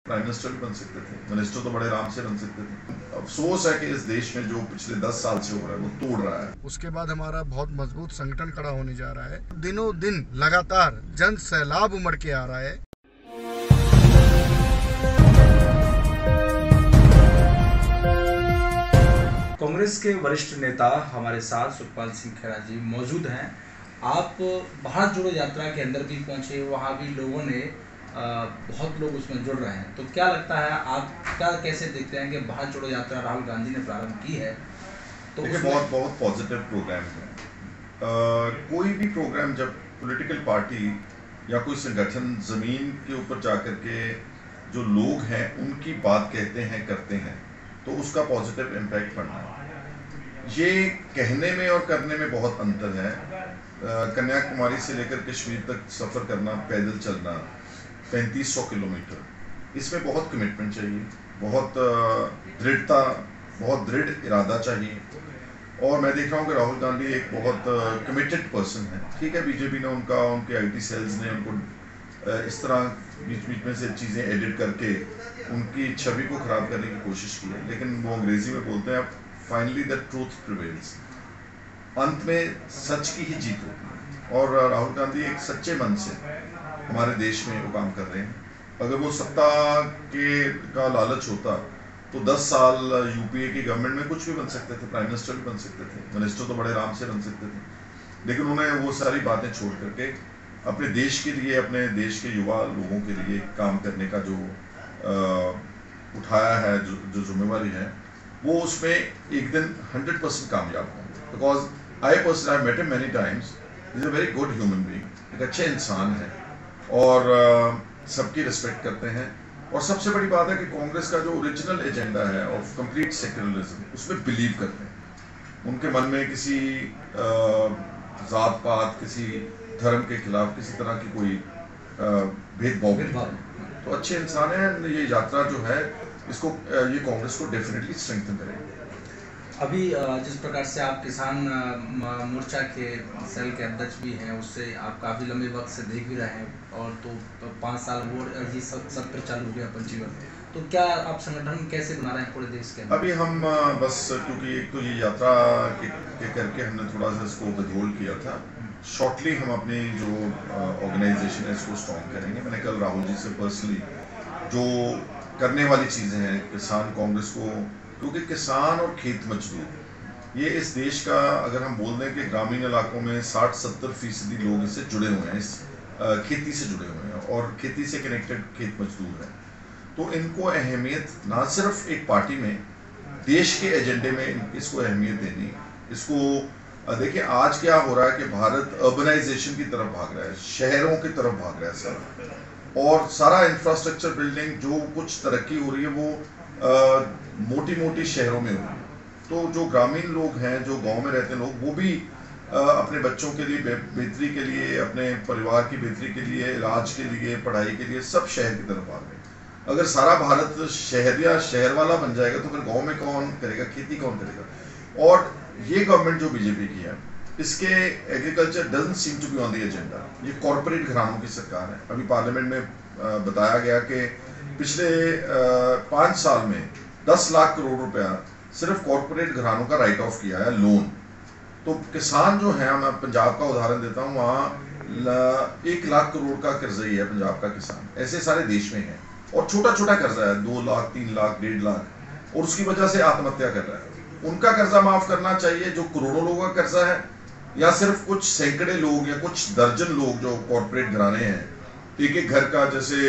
Prime minister भी बन सकते थे, मिनिस्टर तो बड़े आराम से बन सकते थे। अफसोस है कि इस देश में जो पिछले 10 साल से हो रहा है वो तोड़ रहा है। उसके बाद हमारा बहुत मजबूत संगठन खड़ा होने जा रहा है। दिनों दिन लगातार जन सैलाब उमड़ के आ रहा है। कांग्रेस के वरिष्ठ नेता हमारे साथ सुखपाल सिंह खेड़ा जी मौजूद हैं। आप भारत जोड़ो यात्रा के अंदर भी पहुंचे, वहां भी लोगों ने बहुत लोग उसमें जुड़ रहे हैं, तो क्या लगता है, आप क्या कैसे देखते हैं कि भारत जोड़ो यात्रा राहुल गांधी ने प्रारंभ की है? तो देखिए, बहुत बहुत पॉजिटिव प्रोग्राम है। कोई भी प्रोग्राम जब पॉलिटिकल पार्टी या कोई संगठन जमीन के ऊपर जाकर के जो लोग हैं उनकी बात कहते हैं, करते हैं, तो उसका पॉजिटिव इम्पैक्ट पड़ना है। ये कहने में और करने में बहुत अंतर है। कन्याकुमारी से लेकर कश्मीर तक सफ़र करना, पैदल चलना 3500 किलोमीटर, इसमें बहुत कमिटमेंट चाहिए, बहुत दृढ़ता, बहुत दृढ़ इरादा चाहिए। और मैं देख रहा हूँ कि राहुल गांधी एक बहुत कमिटेड पर्सन है। ठीक है, बीजेपी ने उनके आईटी सेल्स ने उनको इस तरह बीच बीच में से चीज़ें एडिट करके उनकी छवि को ख़राब करने की कोशिश की है, लेकिन वो अंग्रेजी में बोलते हैं फाइनली द ट्रूथ प्रिवेल्स, अंत में सच की ही जीत होती है। और राहुल गांधी एक सच्चे मन से हमारे देश में वो काम कर रहे हैं। अगर वो सत्ता का लालच होता तो 10 साल यूपीए की गवर्नमेंट में कुछ भी बन सकते थे, प्राइम मिनिस्टर भी बन सकते थे, मिनिस्टर तो बड़े आराम से बन सकते थे। लेकिन उन्हें वो सारी बातें छोड़ करके अपने देश के लिए, अपने देश के युवा लोगों के लिए काम करने का जो उठाया है, जो जिम्मेवारी है, वो उसमें एक दिन 100% कामयाब होंगे। Because I personally met him many times, is a very good human being, एक अच्छे इंसान है और सबकी रिस्पेक्ट करते हैं। और सबसे बड़ी बात है कि कांग्रेस का जो ओरिजिनल एजेंडा है ऑफ कंप्लीट सेक्युलरिज्म, उसमें बिलीव करते हैं। उनके मन में किसी जात पात, किसी धर्म के खिलाफ किसी तरह की कोई भेदभाव नहीं। तो अच्छे इंसान हैं। ये यात्रा जो है इसको ये कांग्रेस को डेफिनेटली स्ट्रेंथन करेगी। अभी जिस प्रकार से आप किसान मोर्चा के सेल के अध्यक्ष भी हैं, उससे आप काफ़ी लंबे वक्त से देख भी रहे हैं, और तो 5 साल वो ये सत्र चालू हो गया पंजीवन, तो क्या आप संगठन कैसे बना रहे हैं पूरे देश के अंदर? अभी हम बस क्योंकि एक तो ये यात्रा के करके हमने थोड़ा सा इसको बदौल किया था। शॉर्टली हम अपनी जो ऑर्गेनाइजेशन है इसको स्ट्रॉन्ग करेंगे। मैंने कल राहुल जी से पर्सनली जो करने वाली चीज़ें हैं किसान कांग्रेस को, क्योंकि किसान और खेत मजदूर ये इस देश का, अगर हम बोल दें कि ग्रामीण इलाकों में 60-70% लोग इससे जुड़े हुए हैं, इस खेती से जुड़े हुए हैं और खेती से कनेक्टेड खेत मजदूर हैं। तो इनको अहमियत ना सिर्फ एक पार्टी में, देश के एजेंडे में इसको अहमियत देनी। इसको देखिए, आज क्या हो रहा है कि भारत अर्बनाइजेशन की तरफ भाग रहा है, शहरों की तरफ भाग रहा है सारा, और सारा इंफ्रास्ट्रक्चर बिल्डिंग जो कुछ तरक्की हो रही है वो मोटी मोटी शहरों में हो रही है। तो जो ग्रामीण लोग हैं, जो गांव में रहते हैं लोग, वो भी अपने बच्चों के लिए बेहतरी के लिए, अपने परिवार की बेहतरी के लिए, इलाज के लिए, पढ़ाई के लिए सब शहर की तरफ आ गए। अगर सारा भारत शहर वाला बन जाएगा तो फिर गांव में कौन करेगा, खेती कौन करेगा? और ये गवर्नमेंट जो बीजेपी की है, इसके agriculture doesn't seem to be on the agenda. ये कॉरपोरेट घरानों की सरकार है। अभी पार्लियामेंट में बताया गया कि पिछले 5 साल में 10 लाख करोड़ रुपया सिर्फ कॉरपोरेट घरानों का राइट ऑफ किया है, लोन। तो किसान जो है, मैं पंजाब का उदाहरण देता हूँ, वहाँ 1 लाख करोड़ का कर्जा ही है पंजाब का किसान। ऐसे सारे देश में है, और छोटा छोटा कर्जा है, 2 लाख 3 लाख 1.5 लाख, और उसकी वजह से आत्महत्या कर रहा है। उनका कर्जा माफ करना चाहिए जो करोड़ों लोगों का कर्जा है, या सिर्फ कुछ सैकड़े लोग या कुछ दर्जन लोग जो कॉर्पोरेट घराने हैं, एक एक घर का जैसे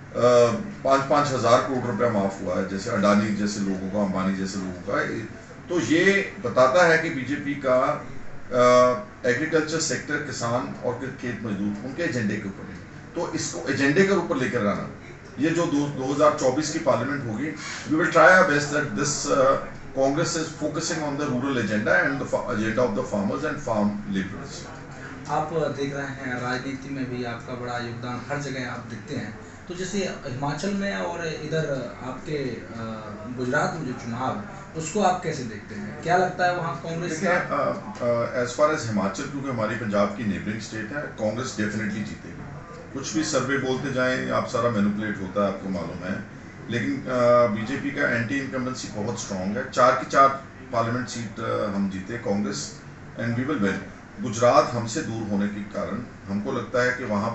5-5 हज़ार करोड़ रुपया माफ हुआ है, जैसे अडानी जैसे लोगों का, अंबानी जैसे लोगों का। तो ये बताता है कि बीजेपी का एग्रीकल्चर सेक्टर, किसान और खेत मजदूर उनके एजेंडे के ऊपर है। तो इसको एजेंडे के ऊपर लेकर आना, ये जो 2024 की पार्लियामेंट होगी, we will try our best that this Congress is focusing on the rural agenda and the agenda of the farmers and farm labourers. आप देख रहे हैं राजनीति में भी आपका बड़ा योगदान, हर जगह आप दिखते हैं, तो जैसे हिमाचल में और इधर आपके गुजरात में जो चुनाव, उसको आप कैसे देखते हैं? क्या लगता है वहाँ कांग्रेस का? एज फार एज हिमाचल, क्योंकि हमारी पंजाब की नेबरिंग स्टेट है, कांग्रेस डेफिनेटली जीतेगी। कुछ भी सर्वे बोलते जाएं, आप सारा मैनिपुलेट होता है, आपको मालूम है। लेकिन बीजेपी का एंटी इनकम्बेंसी बहुत स्ट्रांग है। 4 की 4 पार्लियामेंट सीट हम जीते Congress, and we will win. Gujarat हमसे दूर होने के कारण हमको लगता है कि वहाँ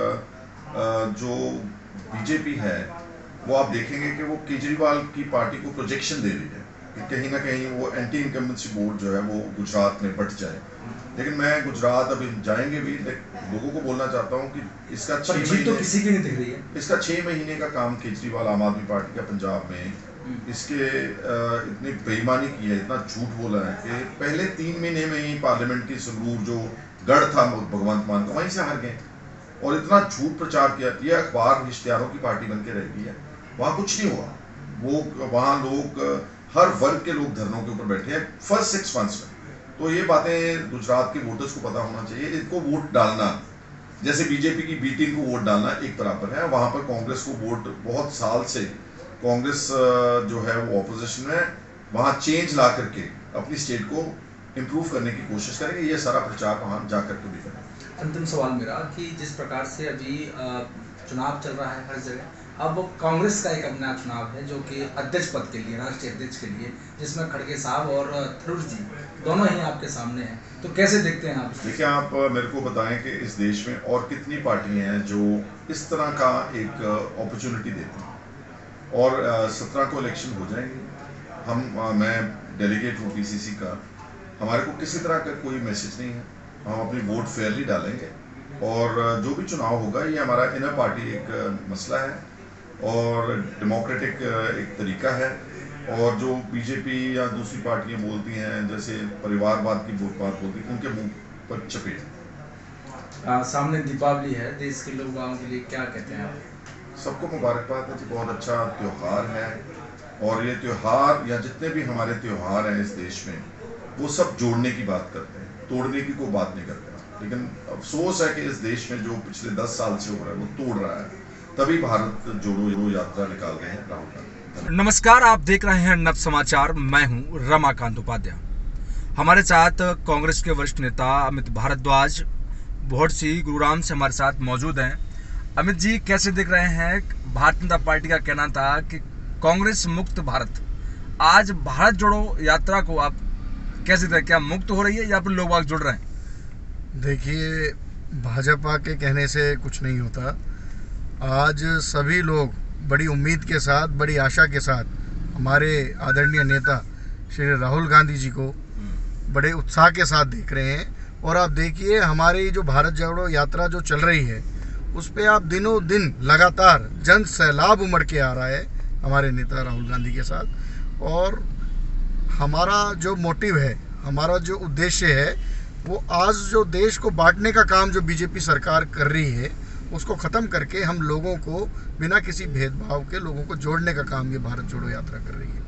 पर जो बीजेपी है वो आप देखेंगे कि वो केजरीवाल की पार्टी को प्रोजेक्शन दे रही है कि कहीं ना कहीं वो एंटी इनकम्बेंसी वोट जो है वो गुजरात में बट जाए। लेकिन मैं गुजरात अभी जाएंगे भी, लोगों को बोलना चाहता हूँ कि इसका 6 जीत तो महीने किसी की नहीं दिख रही है। इसका 6 महीने का काम केजरीवाल आम आदमी पार्टी का पंजाब में इसके इतनी बेईमानी की है, इतना झूठ बोला है कि पहले 3 महीने में ही पार्लियामेंट की संगरूर जो गढ़ था भगवंत मान का वहीं से हार गए, और इतना झूठ प्रचार किया। ये अखबार इश्तिहारों की पार्टी बन के रह गई है, वहाँ कुछ नहीं हुआ। वो वहाँ लोग हर वर्ग के लोग धरनों के ऊपर बैठे हैं फर्स्ट 6 मंथ्स में। तो ये बातें गुजरात के वोटर्स को पता होना चाहिए। इनको वोट डालना जैसे बीजेपी की B-टीम को वोट डालना एक बराबर है। वहाँ पर कांग्रेस को वोट, बहुत साल से कांग्रेस जो है वो ऑपोजिशन में, वहाँ चेंज ला करके अपनी स्टेट को इम्प्रूव करने की कोशिश करेंगे। ये सारा प्रचार वहाँ जा करके भी करेंगे। अंतिम सवाल मेरा कि जिस प्रकार से अभी चुनाव चल रहा है हर जगह, अब कांग्रेस का एक अपना चुनाव है जो कि अध्यक्ष पद के लिए, राष्ट्रीय अध्यक्ष के लिए, जिसमें खड़गे साहब और थरूर जी दोनों ही आपके सामने हैं, तो कैसे देखते हैं आप? देखिए, आप मेरे को बताएं कि इस देश में और कितनी पार्टियां हैं जो इस तरह का एक अपॉर्चुनिटी देती हैं। और 17 को इलेक्शन हो जाएंगे। मैं डेलीगेट हूँ PCC का, हमारे को किसी तरह का कोई मैसेज नहीं है। हम अपनी वोट फेयरली डालेंगे, और जो भी चुनाव होगा ये हमारा इनर पार्टी एक मसला है और डेमोक्रेटिक एक तरीका है। और जो बीजेपी या दूसरी पार्टियां बोलती हैं, जैसे परिवारवाद की बात बोलती हैं, उनके मुंह पर चपेट। सामने दीपावली है, देश के लोगों के लिए क्या कहते हैं आप? सबको मुबारकबाद है जी, बहुत अच्छा त्यौहार है। और ये त्यौहार या जितने भी हमारे त्यौहार हैं इस देश में, वो सब जोड़ने की बात करते हैं, तोड़ने की कोई बात नहीं करते। लेकिन अफसोस है कि इस देश में जो पिछले 10 साल से हो रहा है वो तोड़ रहा है। तभी भारत जोड़ो यात्रा निकाल रहे हैं राहुल गांधी। नमस्कार, आप देख रहे हैं नव समाचार। मैं हूं रमाकांत उपाध्याय। हमारे साथ कांग्रेस के वरिष्ठ नेता अमित भारद्वाज भोटसी गुरुग्राम से हमारे साथ मौजूद हैं। अमित जी, कैसे देख रहे हैं? भारतीय जनता पार्टी का कहना था कि कांग्रेस मुक्त भारत, आज भारत जोड़ो यात्रा को आप कैसे देखें? क्या मुक्त हो रही है या फिर लोग बाग जुड़ रहे हैं? देखिए, भाजपा के कहने से कुछ नहीं होता। आज सभी लोग बड़ी उम्मीद के साथ, बड़ी आशा के साथ हमारे आदरणीय नेता श्री राहुल गांधी जी को बड़े उत्साह के साथ देख रहे हैं। और आप देखिए, हमारी जो भारत जोड़ो यात्रा जो चल रही है उस पे आप दिनों दिन लगातार जन सैलाब उमड़ के आ रहा है हमारे नेता राहुल गांधी के साथ। और हमारा जो मोटिव है, हमारा जो उद्देश्य है, वो आज जो देश को बांटने का काम जो बीजेपी सरकार कर रही है उसको ख़त्म करके हम लोगों को बिना किसी भेदभाव के लोगों को जोड़ने का काम ये भारत जोड़ो यात्रा कर रही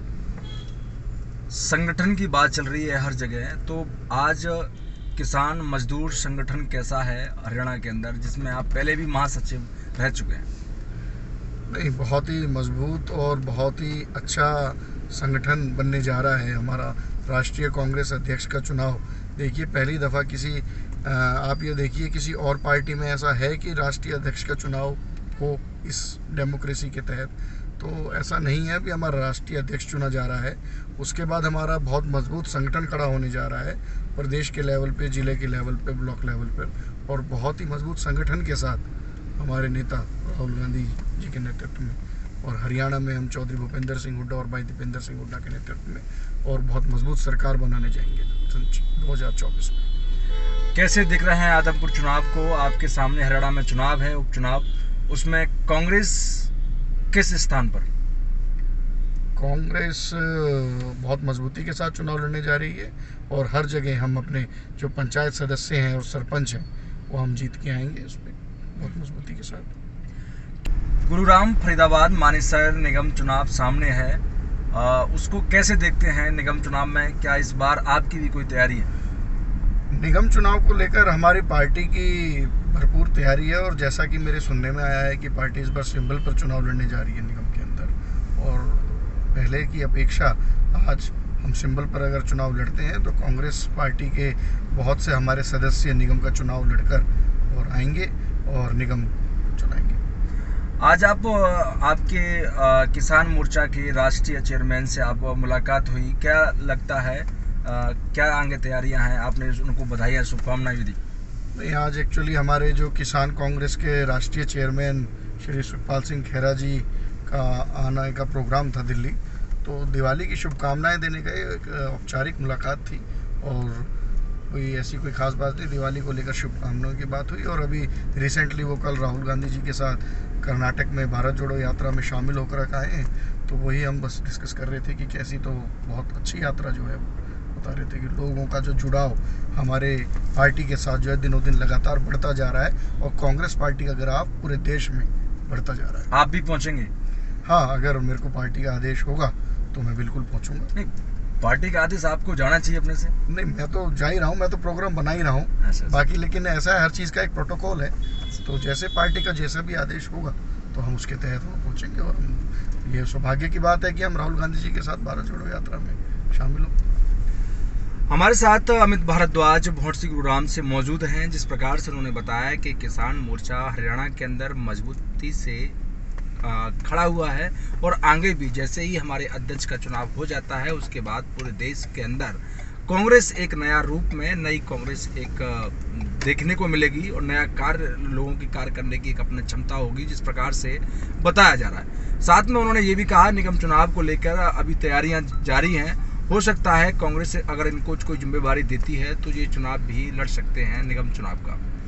है। संगठन की बात चल रही है हर जगह, तो आज किसान मजदूर संगठन कैसा है हरियाणा के अंदर, जिसमें आप पहले भी महासचिव रह चुके हैं? नहीं, बहुत ही मजबूत और बहुत ही अच्छा संगठन बनने जा रहा है हमारा राष्ट्रीय कांग्रेस अध्यक्ष का चुनाव। देखिए, पहली दफ़ा किसी आप ये देखिए किसी और पार्टी में ऐसा है कि राष्ट्रीय अध्यक्ष का चुनाव हो इस डेमोक्रेसी के तहत, तो ऐसा नहीं है। अभी हमारा राष्ट्रीय अध्यक्ष चुना जा रहा है, उसके बाद हमारा बहुत मजबूत संगठन खड़ा होने जा रहा है प्रदेश के लेवल पे, ज़िले के लेवल पे, ब्लॉक लेवल पर, और बहुत ही मजबूत संगठन के साथ हमारे नेता राहुल गांधी जी के नेतृत्व में, और हरियाणा में हम चौधरी भूपेंद्र सिंह हुड्डा और भाई दीपेंद्र सिंह हुड्डा के नेतृत्व में और बहुत मजबूत सरकार बनाने जाएंगे 2024 में। कैसे दिख रहे हैं आदमपुर चुनाव को? आपके सामने हरियाणा में चुनाव है, उपचुनाव, उसमें कांग्रेस किस स्थान पर? कांग्रेस बहुत मजबूती के साथ चुनाव लड़ने जा रही है, और हर जगह हम अपने जो पंचायत सदस्य हैं और सरपंच हैं वो हम जीत के आएंगे उस पर बहुत मजबूती के साथ। गुरुग्राम फरीदाबाद मानेसर निगम चुनाव सामने है, उसको कैसे देखते हैं? निगम चुनाव में क्या इस बार आपकी भी कोई तैयारी है? निगम चुनाव को लेकर हमारी पार्टी की भरपूर तैयारी है, और जैसा कि मेरे सुनने में आया है कि पार्टी इस बार सिंबल पर चुनाव लड़ने जा रही है निगम के अंदर, और पहले की अपेक्षा आज हम सिंबल पर अगर चुनाव लड़ते हैं तो कांग्रेस पार्टी के बहुत से हमारे सदस्य निगम का चुनाव लड़कर और आएंगे और निगम चुनाएंगे। आज आप आपके किसान मोर्चा के राष्ट्रीय चेयरमैन से आप मुलाकात हुई, क्या लगता है क्या आगे तैयारियां हैं? आपने उनको बधाई या शुभकामनाएं भी दी? नहीं, आज एक्चुअली हमारे जो किसान कांग्रेस के राष्ट्रीय चेयरमैन श्री सुखपाल सिंह खेरा जी का आने का प्रोग्राम था दिल्ली, तो दिवाली की शुभकामनाएं देने का एक औपचारिक मुलाकात थी और कोई ऐसी कोई खास बात नहीं। दिवाली को लेकर शुभकामनाओं की बात हुई और अभी रिसेंटली वो कल राहुल गांधी जी के साथ कर्नाटक में भारत जोड़ो यात्रा में शामिल होकर आए हैं, तो वही हम बस डिस्कस कर रहे थे कि कैसी तो बहुत अच्छी यात्रा जो है बता रहे थे कि लोगों का जो जुड़ाव हमारे पार्टी के साथ जो है दिनों दिन लगातार बढ़ता जा रहा है और कांग्रेस पार्टी का ग्राफ पूरे देश में बढ़ता जा रहा है। आप भी पहुंचेंगे? हाँ, अगर मेरे को पार्टी का आदेश होगा तो मैं बिल्कुल पहुंचूंगा। नहीं, पार्टी का आदेश आपको जाना चाहिए अपने से? नहीं, मैं तो जा ही रहा हूँ, मैं तो प्रोग्राम बना ही रहा हूँ। अच्छा। बाकी लेकिन ऐसा है, हर चीज़ का एक प्रोटोकॉल है, तो जैसे पार्टी का जैसा भी आदेश होगा तो हम उसके तहत हम पहुँचेंगे। और हम ये सौभाग्य की बात है कि हम राहुल गांधी जी के साथ भारत जोड़ो यात्रा में शामिल हों। हमारे साथ अमित भारद्वाज भोटसी गुरुग्राम से मौजूद हैं। जिस प्रकार से उन्होंने बताया कि किसान मोर्चा हरियाणा के अंदर मजबूती से खड़ा हुआ है और आगे भी जैसे ही हमारे अध्यक्ष का चुनाव हो जाता है उसके बाद पूरे देश के अंदर कांग्रेस एक नया रूप में नई कांग्रेस एक देखने को मिलेगी और नया कार्य लोगों की कार्य करने की एक अपनी क्षमता होगी, जिस प्रकार से बताया जा रहा है। साथ में उन्होंने ये भी कहा निगम चुनाव को लेकर अभी तैयारियां जारी हैं, हो सकता है कांग्रेस अगर इनको कोई जिम्मेवारी देती है तो ये चुनाव भी लड़ सकते हैं निगम चुनाव का।